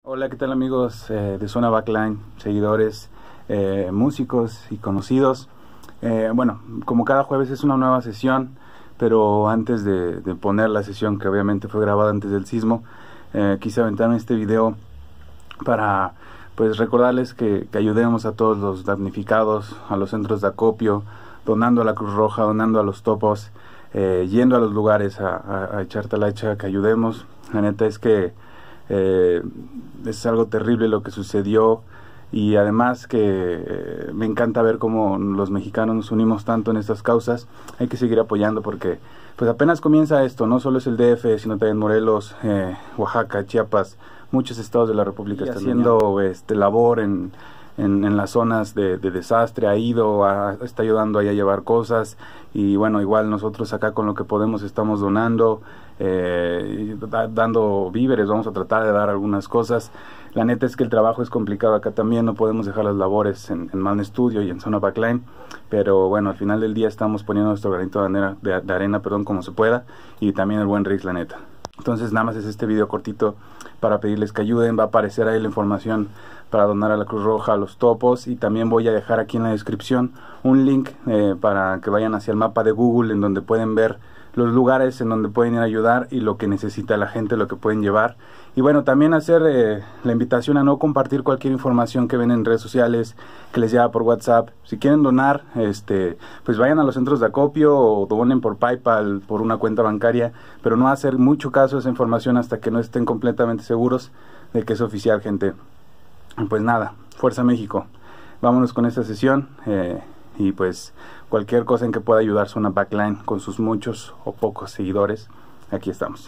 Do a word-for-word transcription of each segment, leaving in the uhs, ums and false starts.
Hola, ¿qué tal amigos eh, de Zona Backline, seguidores, eh, músicos y conocidos? Eh, bueno, como cada jueves es una nueva sesión, pero antes de, de poner la sesión, que obviamente fue grabada antes del sismo, eh, quise aventarme este video para pues recordarles que, que ayudemos a todos los damnificados, a los centros de acopio, donando a la Cruz Roja, donando a los topos, eh, yendo a los lugares a, a, a echar talacha, que ayudemos. La neta es que Eh, es algo terrible lo que sucedió, y además que eh, me encanta ver cómo los mexicanos nos unimos tanto en estas causas. Hay que seguir apoyando porque pues apenas comienza esto. No solo es el D F, sino también Morelos, eh, Oaxaca, Chiapas, muchos estados de la República están haciendo este, labor en, en, en las zonas de, de desastre. Ha ido, a, está ayudando ahí a llevar cosas, y bueno, igual nosotros acá con lo que podemos estamos donando, eh, da, dando víveres. Vamos a tratar de dar algunas cosas. La neta es que el trabajo es complicado acá también, no podemos dejar las labores en, en Man Studio y en Zona Backline, pero bueno, al final del día estamos poniendo nuestro granito de arena, de, de arena perdón, como se pueda, y también el buen Rix, la neta. Entonces nada más es este video cortito para pedirles que ayuden. Va a aparecer ahí la información para donar a la Cruz Roja, a los topos, y también voy a dejar aquí en la descripción un link eh, para que vayan hacia el mapa de Google, en donde pueden ver los lugares en donde pueden ir a ayudar y lo que necesita la gente, lo que pueden llevar. Y bueno, también hacer eh, la invitación a no compartir cualquier información que ven en redes sociales, que les llega por WhatsApp. Si quieren donar, este, pues vayan a los centros de acopio o donen por PayPal, por una cuenta bancaria, pero no hacer mucho caso de esa información hasta que no estén completamente seguros de que es oficial, gente. Pues nada, Fuerza México. Vámonos con esta sesión. Eh, y pues cualquier cosa en que pueda ayudar Zona Backline con sus muchos o pocos seguidores, aquí estamos.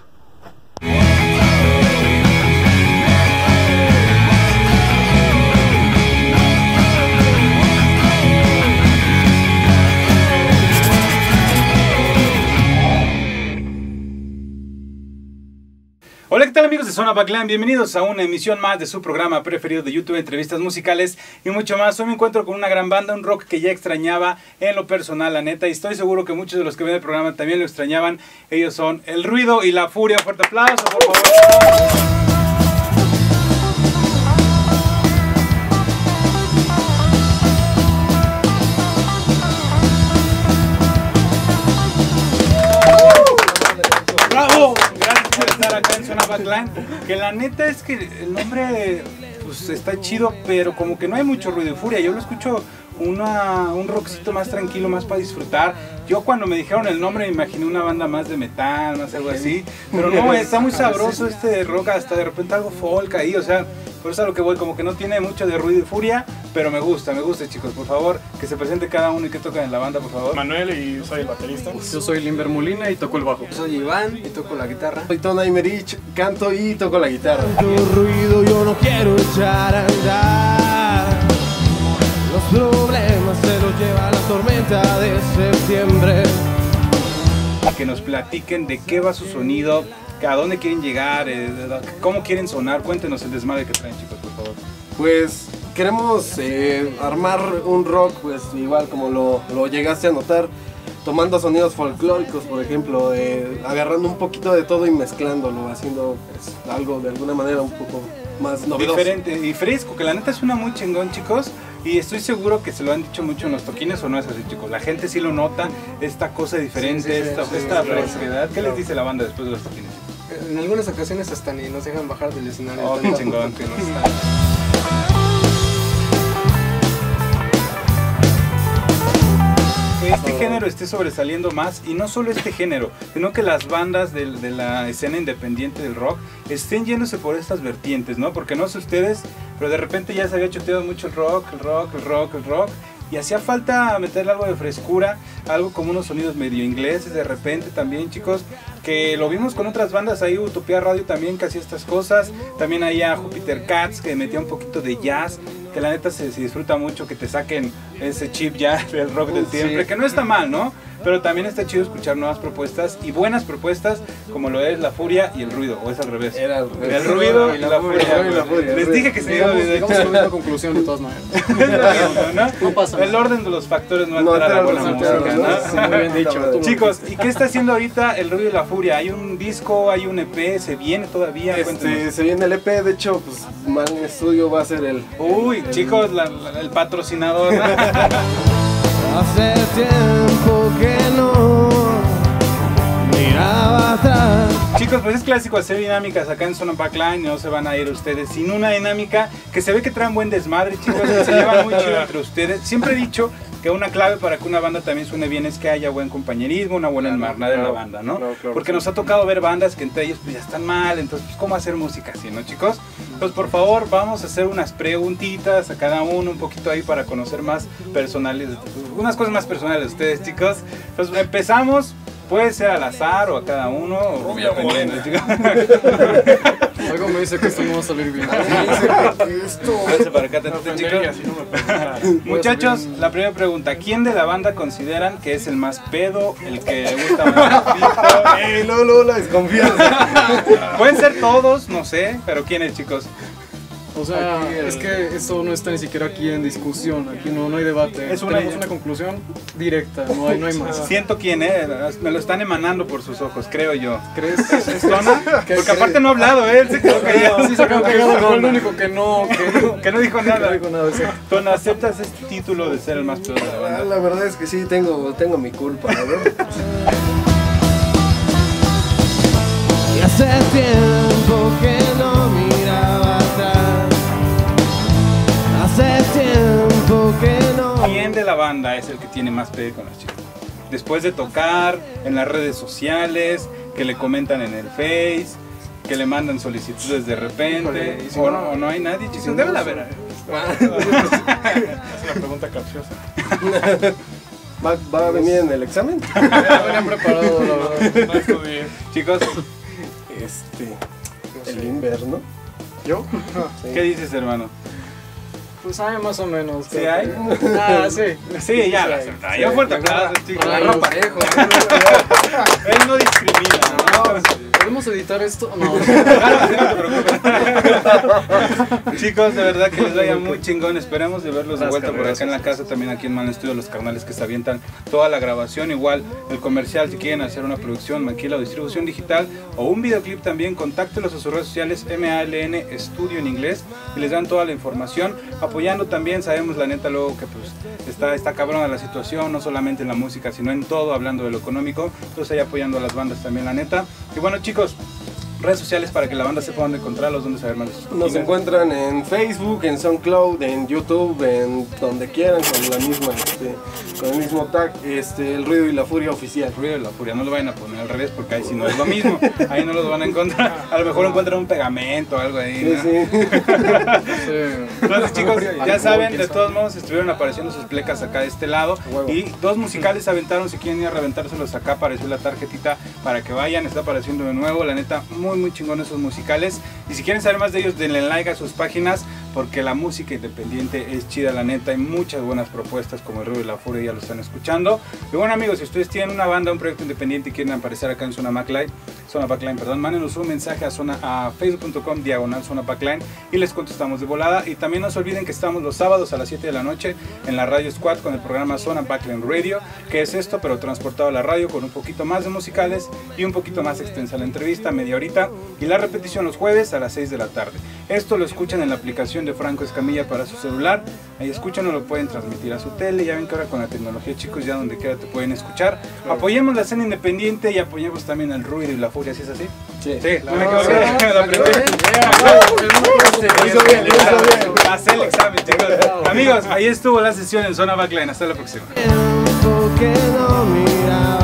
Hola, ¿qué tal amigos de Zona Backline? Bienvenidos a una emisión más de su programa preferido de YouTube, entrevistas musicales y mucho más. Hoy me encuentro con una gran banda, un rock que ya extrañaba en lo personal, la neta, y estoy seguro que muchos de los que ven el programa también lo extrañaban. Ellos son El Ruido y La Furia. Fuerte aplauso, por favor. ¡Bravo! Gracias por estar acá en Zona Backline. Que la neta es que el nombre pues está chido, pero como que no hay mucho ruido y furia. Yo lo escucho una, un rockcito más tranquilo, más para disfrutar. Yo cuando me dijeron el nombre me imaginé una banda más de metal, más algo así. Pero no, está muy sabroso este rock, hasta de repente algo folk ahí, o sea, por eso es a lo que voy, como que no tiene mucho de ruido y furia, pero me gusta, me gusta, chicos. Por favor, que se presente cada uno y que tocan en la banda, por favor. Manuel, y soy el baterista. Yo soy Limber Molina y toco el bajo. Yo soy Iván y toco la guitarra. Soy Tona Imerich, canto y toco la guitarra. Tu ruido yo no quiero echar a andar. Los problemas se los lleva la tormenta de septiembre. Que nos platiquen de qué va su sonido, a dónde quieren llegar, eh, cómo quieren sonar. Cuéntenos el desmadre que traen, chicos, por favor. Pues queremos eh, armar un rock, pues igual como lo, lo llegaste a notar, tomando sonidos folclóricos, por ejemplo, eh, agarrando un poquito de todo y mezclándolo, haciendo pues, algo de alguna manera un poco más novedoso. Diferente y fresco, que la neta suena muy chingón, chicos. Y estoy seguro que se lo han dicho mucho en los toquines, o no es así, chicos. La gente sí lo nota, esta cosa diferente, sí, sí, esta, sí, esta sí, fresquedad. ¿Qué claro. les dice la banda después de los toquines? En algunas ocasiones hasta ni nos dejan bajar del escenario. Oh, qué chingón. Que nos está... Que este género esté sobresaliendo más, y no solo este género, sino que las bandas de, de la escena independiente del rock estén yéndose por estas vertientes, ¿no? Porque no sé ustedes, pero de repente ya se había choteado mucho el rock, el rock, el rock, el rock, y hacía falta meterle algo de frescura, algo como unos sonidos medio ingleses de repente también, chicos, que lo vimos con otras bandas. Ahí Utopía Radio también que hacía estas cosas, también ahí a Jupiter Cats que metía un poquito de jazz, que la neta se, se disfruta mucho, que te saquen ese chip ya del rock del siempre, sí, que no está mal, ¿no? pero también está chido escuchar nuevas propuestas y buenas propuestas como lo es La Furia y El Ruido, o es al revés. Era al revés. El ruido y la, La furia. furia, y la furia. Les dije que se iba a Llegamos, llegamos a la misma conclusión de todas maneras. ¿no? No pasa nada. El orden de los factores no No altera la altera buena los música, factores, ¿no? ¿no? Muy bien dicho. tú lo Chicos, ¿y qué está haciendo ahorita El Ruido y la Furia? ¿Hay un disco, hay un E P, se viene todavía? Este, Cuéntenos. se viene el E P, de hecho, pues Mal Estudio va a ser el... Uy, chicos, la- la- el patrocinador. ¿no? Hace tiempo que no miraba atrás. Chicos, pues es clásico hacer dinámicas acá en Zona Backline, no se van a ir ustedes sin una dinámica que se ve que traen buen desmadre, chicos, que se llevan muy chido entre ustedes. Siempre he dicho que una clave para que una banda también suene bien es que haya buen compañerismo, una buena hermandad en la banda, ¿no? Claro, claro, Porque sí. nos ha tocado ver bandas que entre ellos pues ya están mal, entonces pues cómo hacer música así, ¿no, chicos? Entonces, por favor, vamos a hacer unas preguntitas a cada uno, un poquito ahí para conocer más personales, unas cosas más personales de ustedes, chicos. Entonces, empezamos. Puede ser al azar o a cada uno, o dependiendo, chicos. Algo me dice que esto no va a salir bien. Vénganse para acá, tantito, chicos. Muchachos, la primera pregunta: ¿quién de la banda consideran que es el más pedo, el que le gusta más pito? ¡Ey, luego, luego la desconfianza! Pueden ser todos, no sé, pero ¿quiénes, chicos? O sea, Aquí el- es que esto no está ni siquiera aquí en discusión, aquí no, no hay debate. Es una- Tenemos una conclusión directa, no hay, no hay más. Siento quién es, me lo están emanando por sus ojos, creo yo. ¿Crees? ¿Es Tona? ¿Qué Porque aparte no ha hablado, ¿eh? Él se quedó callado. Sí, se quedó callado, fue el único que no, que, Que no dijo que no nada. dijo nada. Sí. Tona, ¿aceptas este título de ser el más pedo de la Ah, banda? La verdad es que sí, tengo, tengo mi culpa, ¿no? Y hace tiempo que no miraba atrás. Hace tiempo que no. ¿Quién de la banda es el que tiene más pedo con las chicas? Después de tocar, en las redes sociales, que le comentan en el Face, que le mandan solicitudes de repente, Híjole, y si o, no- no, o no hay nadie, chicos, debe de haber. Es una pregunta capciosa. ¿Va, va a venir en el examen? Ya venía preparado, la verdad. No estudié. Chicos, Este... El Inver, ¿no? ¿Yo? ¿qué dices, hermano? Pues hay más o menos. ¿Sí creo hay? que- Ah, sí. Sí, ya, Sí, lo acepta. sí. Yo fuerte aplauso, chicos. Agarra parejo. Él no discrimina, ¿no? ¿Podemos editar esto? No. Claro, sí, no te preocupes. Chicos, de verdad que les vaya muy chingón. Esperemos de verlos de Gracias, vuelta por acá gracias. en la casa, también aquí en Man Studio, los carnales que se avientan toda la grabación. Igual el comercial, si quieren hacer una producción, maquila o distribución digital o un videoclip también, contáctelos a sus redes sociales, M A L N Studio en inglés, y les dan toda la información. Apoyando también, sabemos la neta luego que pues está, está cabrona la situación, no solamente en la música, sino en todo, hablando de lo económico. Entonces ahí apoyando a las bandas también, la neta. Y bueno, chicos, redes sociales para que la banda sepa dónde encontrarlos, dónde saber más de sus Nos cosas. encuentran en Facebook, en SoundCloud, en YouTube, en donde quieran, con la misma, este, con el mismo tag, este, El Ruido y la Furia Oficial. El Ruido de la Furia, no lo vayan a poner al revés porque ahí sí no es lo mismo, ahí no los van a encontrar, a lo mejor encuentran un pegamento o algo ahí, Sí, ¿no? sí. Sí. Entonces, chicos, ya Alcohol, saben, quién de sabe. todos modos estuvieron apareciendo sus plecas acá de este lado Huevo. y dos musicales aventaron, si quieren ir a reventárselos acá, apareció la tarjetita para que vayan, está apareciendo de nuevo, la neta, muy muy chingón esos musicales, y si quieren saber más de ellos, denle like a sus páginas porque la música independiente es chida, la neta, hay muchas buenas propuestas como El Ruido y la Furia, ya lo están escuchando. Y bueno, amigos, si ustedes tienen una banda, un proyecto independiente y quieren aparecer acá en Zona Backline, Zona Backline, perdón, mándenos un mensaje a, zona, a facebook punto com diagonal Zona Backline y les contestamos de volada. Y también no se olviden que estamos los sábados a las siete de la noche en la Radio Squad con el programa Zona Backline Radio, que es esto, pero transportado a la radio con un poquito más de musicales y un poquito más extensa la entrevista, media horita, y la repetición los jueves a las seis de la tarde. Esto lo escuchan en la aplicación de Franco Escamilla para su celular, ahí escuchan o lo pueden transmitir a su tele. Ya ven que ahora con la tecnología, chicos, ya donde quiera te pueden escuchar. Apoyemos la escena independiente y apoyemos también El Ruido y la Furia, ¿sí es así? Sí. Sí, no me Ah, equivoqué. sí, La primera. Lo hizo bien, lo hizo bien. Pasé el examen, chicos. Amigos, ahí estuvo la sesión en Zona Backline. Hasta la próxima. Tiempo que no miraba